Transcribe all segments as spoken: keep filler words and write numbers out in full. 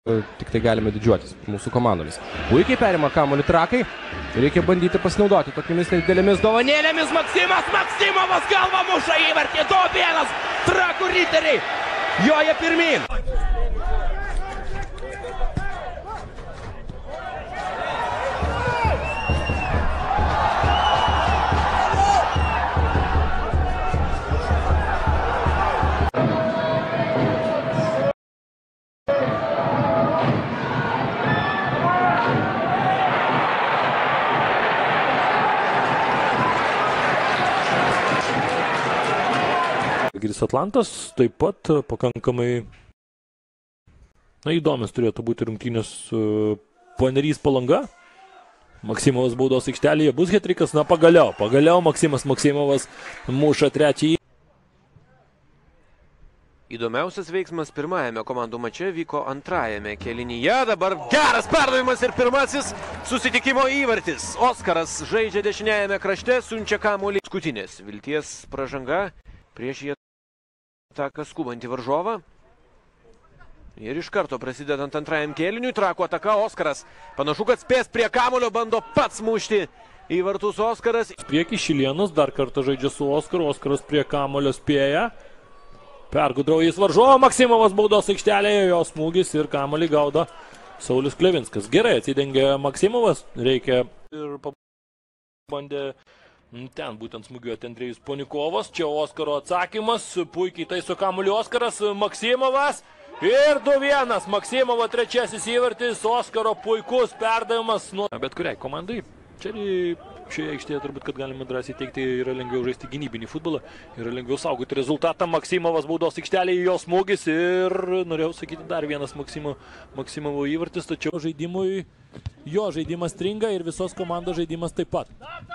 Tik tai galime didžiuotis mūsų komandomis. Puikiai perima kamuolį trakai. Reikia bandyti pasinaudoti tokiamis nedidelėmis dovanėlėmis. Maksimas Maksimovas galva muša įvartį. du vienas. Trakų riteriai joja pirmyn. Žalgiris Atlantas taip pat pakankamai na, įdomios turėtų būti rungtynės uh, Panevėžys Palanga. Maksimovas baudos aikštelėje bus hetrikas, na pagaliau, pagaliau Maksimas Maksimovas muša trečiąjį. Įdomiausias veiksmas pirmajame komandų mače vyko antrajame kėlinyje. Dabar geras perdavimas ir pirmasis susitikimo įvartis. Oskaras žaidžia dešiniajame krašte, siunčia kamuolį. Paskutinės vilties pražanga prieš jį ataką skubantį varžovą. Ir iš karto prasidedant antrajam kėliniui, Trakų ataka. Oskaras panašu, kad spės prie kamuolio, bando pats mušti į vartus Oskaras. Prieki Šilėnas dar kartą žaidžia su Oskaru. Oskaras prie kamuolio spėja. Pergudrauja varžovą. Maksimovas baudos aikštelėje, jo smūgis ir kamuolį gaudo Saulius Klevinskas. Gerai atsidengia Maksimovas. Reikia ir pabandė ten būtent smūgiuoti Andrėjus Ponikovas. Čia Oskaro atsakymas. Puikiai taiso kamuolį Oskaras. Maksimovas. Ir du vienas. Maksimovo trečiasis įvartis. Oskaro puikus perdavimas. Nu, bet kuriai komandai. Čia šioje aikštėje turbūt, kad galima drąsiai teikti, yra lengviau žaisti gynybinį futbolą. Yra lengviau saugoti rezultatą. Maksimovas baudos aikštelėje, jo smūgis. Ir norėjau sakyti dar vienas Maksimo, Maksimovo įvartis. Tačiau žaidimui jo žaidimas stringa ir visos komandos žaidimas taip pat.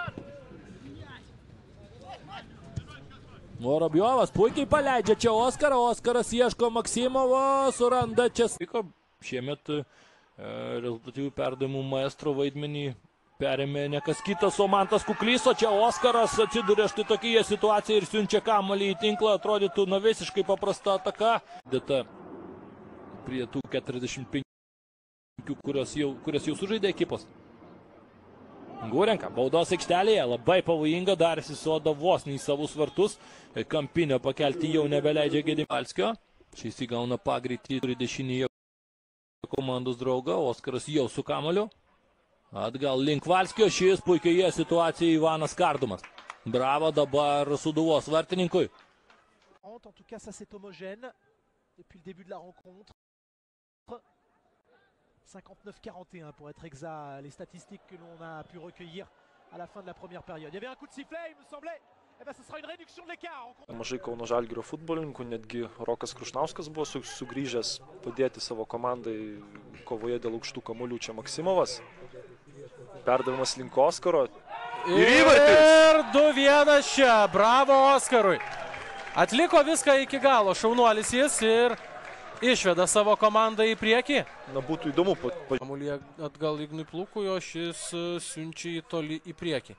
Vorobjovas puikiai paleidžia čia Oskarą. Oskaras ieško Maksimovo, suranda čia. Šiemet e, rezultatyvių perdavimų maestro vaidmenį perėmė ne kas kitas, o Mantas Kuklys. O čia Oskaras atsiduria štai tokioje situacijoje ir siunčia kamuolį į tinklą. Atrodytų na visiškai paprasta ataka. Dėta prie tų keturiasdešimt penkių, kurios jau, kurios jau sužaidė ekipos. Gurenka, baudos aikštelėje, labai pavojinga, darėsi soda vos nei savus vartus. Kampinio pakelti jau nebeleidžia Gedimalskio. Šis įgauna pagreitį, turi dešinėje komandos draugą. Oskaras jau su kamuoliu. Atgal link Valskio, šis puikioje situacijoje Ivanas Kardumas. Bravo dabar Sūduvos vartininkui. En tout cas, ça c'est homogène depuis le début de la rencontre. cinquante-neuf quarante et un pour être exact, les statistiques que l'on a pu recueillir à la fin de la première période. Il y avait un coup de sifflet, il me semblait. Eh ben, ce sera une réduction de l'écart. Mažai Kauno Žalgirio futbolininkų, netgi Rokas Krušnauskas buvo su, sugrįžęs padėti savo komandai kovoje dėl aukštų kamuolių. Čia Maksimovas. Perdavimas link Oskaro. Ir įvartis. Ir du vienas čia. Bravo Oskarui. Atliko viską iki galo. Šaunuolis jis ir išveda savo komandą į priekį. Na, būtų įdomu. Kamuolį atgal Ignui Plukui, o šis siunčia į toli į priekį.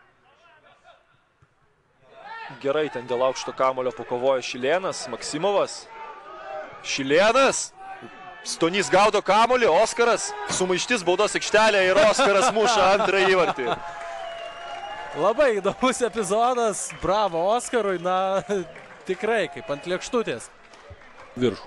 Gerai, ten dėl aukšto kamuolio pakovoja Šilėnas, Maksimovas. Šilėnas. Stonys gaudo kamuolį, Oskaras. Sumaištis baudos aikštelė ir Oskaras muša antrą įvartį. Labai įdomus epizodas. Bravo Oskarui. Na, tikrai, kaip ant lėkštutės. Viršų.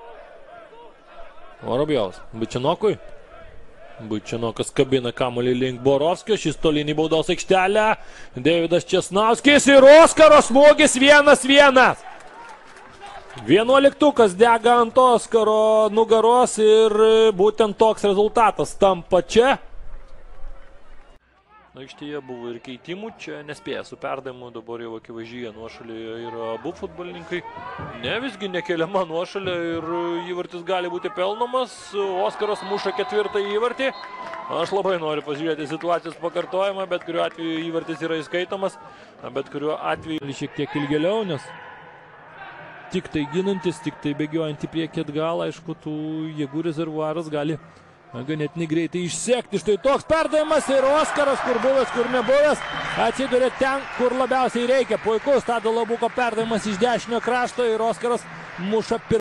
Vorobjovas. Bučianokui. Bučianokas kabina kamuolį link Borovskio. Šis tolinį baudos aikštelę. Deividas Česnauskis ir Oskaro smūgis vienas vienas. Vienuoliktukas dega ant Oskaro nugaros ir būtent toks rezultatas tampa čia. Aikštėje buvo ir keitimų, čia nespėja su perdavimu, dabar jau akivaizdžiai nuošalėje yra abu futbolininkai. Ne, visgi nekeliama nuošalė ir įvartis gali būti pelnomas. Oskaras muša ketvirtą įvartį. Aš labai noriu pasižiūrėti situacijos pakartojimą, bet kuriuo atveju įvartis yra įskaitomas. Bet kuriuo atveju šiek tiek ilgėliau, nes tik tai ginantis, tik tai bėgiojant į priekį atgal, aišku, tų jėgų rezervuaras gali ganėtinai greitai išsekti. Štai toks perdavimas ir Oskaras, kur buvęs, kur nebuvęs, atsiduria ten, kur labiausiai reikia. Puikus Tado Labuko perdavimas iš dešinio krašto ir Oskaras muša pirmą.